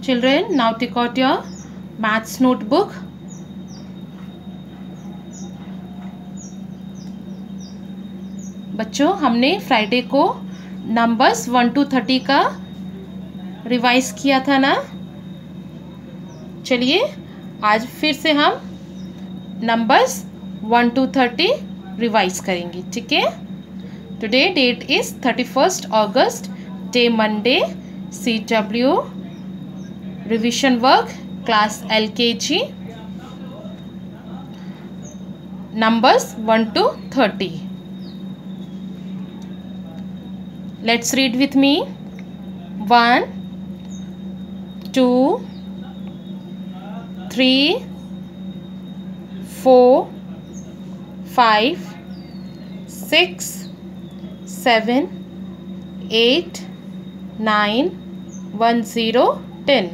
Children, now take out your maths notebook. बच्चों, हमने Friday को नंबर्स 1 to 30 का रिवाइज किया था ना। चलिए आज फिर से हम नंबर्स 1 to 30 रिवाइज करेंगे, ठीक है। Today date is 31st August, day Monday, CW revision work, class LKG, numbers 1 to 30. Let's read with me. 1, 2, 3, 4, 5, 6, 7, 8, 9, 1 0 10.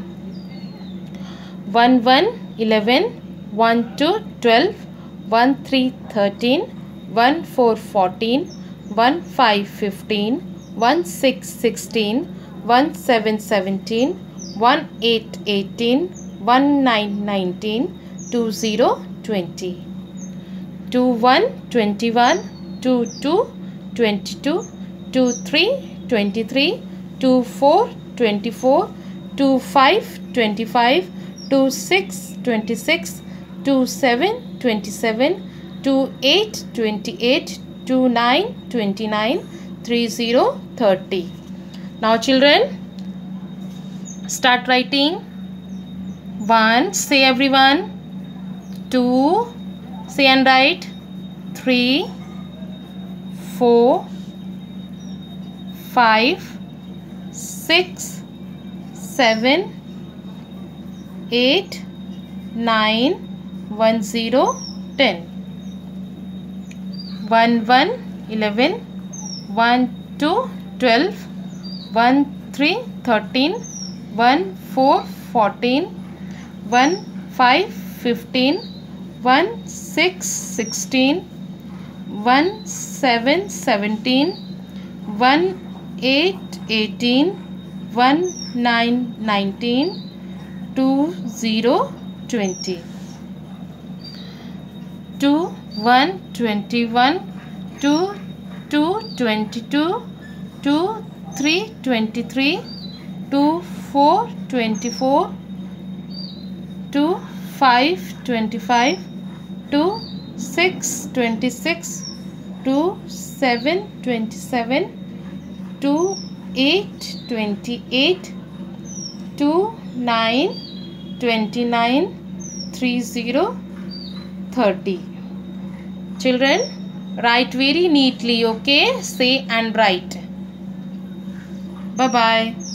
1 1 11, 1 2 12, 1 3 13, 1 4 14, 1 5 15, 1 6 16, 1 7 17, 1 8 18, 1 9 19, 2 0 20. 2 1 21, 2 2 22, 2 3 23, 2 4 24, 2 5 25, 2 6 26, 2 7 27, 2 8 28, 2 9 29, 3 0 30. Now children, start writing. 1, say everyone. 2, say and write. 3, 4, 5, 6, 7, 8, 9, 1 0 10. 1 1 11, 1 2 12, 1 3 13, 1 4 14, 1 5 15, 1 6 16, 1 7 17, 1 8 18, 1 9 19, 2 0 20. 2 1 21, 2 2 22, 2 3 23, 2 4 24, 2 5 25, 2 6 26, 2 7 27, 2 8 28, 2 9 29, 3 0 30. Children, write very neatly, okay? Say and write. Bye bye.